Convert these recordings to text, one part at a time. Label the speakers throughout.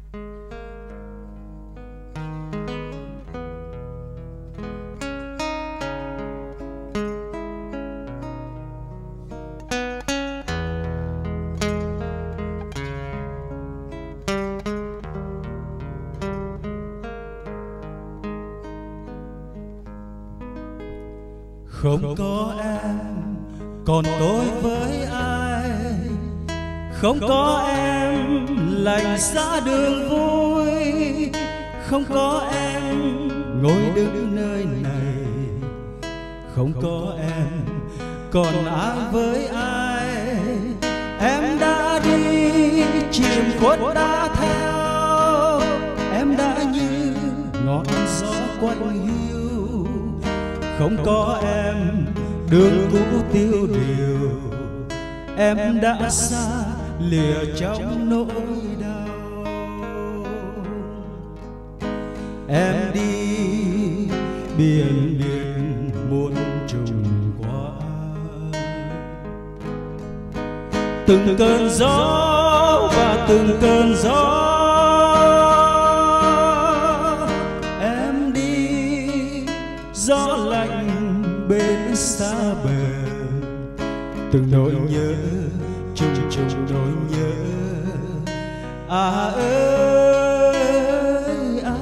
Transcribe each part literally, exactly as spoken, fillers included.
Speaker 1: Không có em còn tôi với ai, không có em lạnh giá đường vui, không có em ngồi đứng nơi này, không có em còn ai với ai. Em đã đi chìm khuất đã theo, em đã như ngọn gió quạnh hiu, không có em đường cũ tiêu điều, em đã xa lìa trong nỗi đau. Em đi biển biệt muôn trùng qua, từng cơn gió và từng cơn gió. Em đi gió lạnh bên xa bờ, từng nỗi nhớ chung chung nỗi nhớ. À ơi à,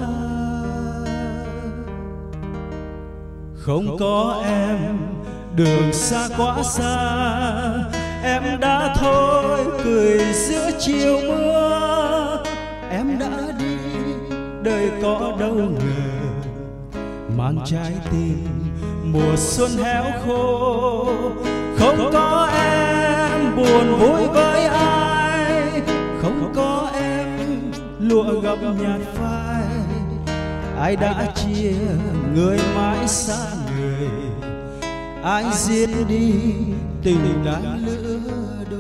Speaker 1: không có em đường xa quá xa, em đã thôi cười giữa chiều mưa. Em đã đi đời có đâu ngờ, mang trái tim mùa xuân héo khô. Không có em buồn vui với ai, không có em lụa gấm nhạt phai. Ai đã chia người mãi xa người, ai giết đi tình đáng lứa đôi.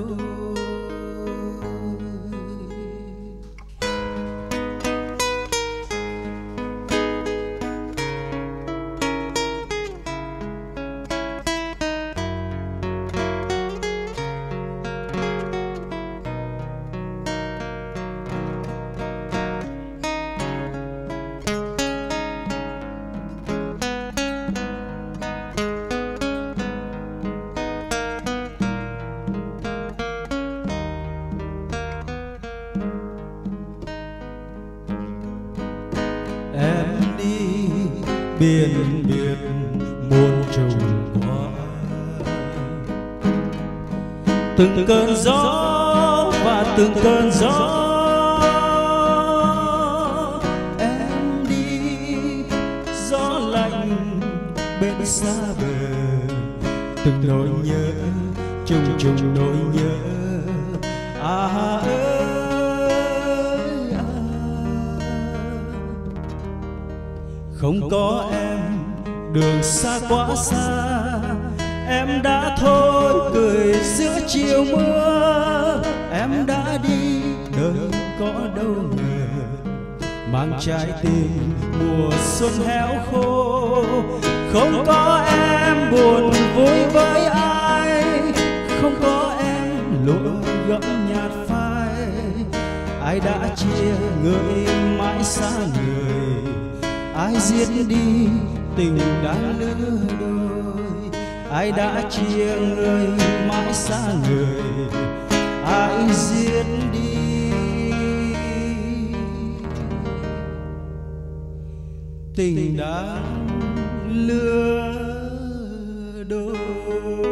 Speaker 1: Em đi biển biệt muôn trùng qua, từng cơn gió và từng cơn gió. Em đi gió lạnh bên xa bờ, từng nỗi nhớ chung chung nỗi nhớ. À ơi à, không có em đường xa quá xa, em đã thôi cười giữa chiều mưa. Em đã đi đời có đâu ngờ, mang trái tim mùa xuân héo khô. Không có em buồn vui với ai, không có em lụa gấm nhạt phai. Ai đã chia người mãi xa người, ai giết đi tình đáng lứa đôi. Ai đã chia người mãi xa người, ai giết đi tình đáng lứa đôi.